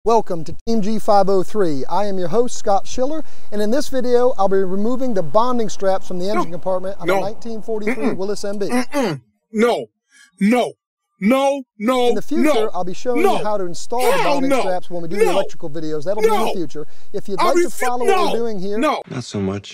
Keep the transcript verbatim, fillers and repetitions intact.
Welcome to Team G five oh three. I am your host, Scott Schiller, and in this video, I'll be removing the bonding straps from the engine no. compartment on no. a nineteen forty-three Mm-mm. Willis M B. Mm-mm. No, no, no, no, In the future, no. I'll be showing no. you how to install Hell the bonding no. straps when we do no. the electrical videos. That'll no. be in the future. If you'd I'll like be to follow no. what we're doing here, no. Not so much.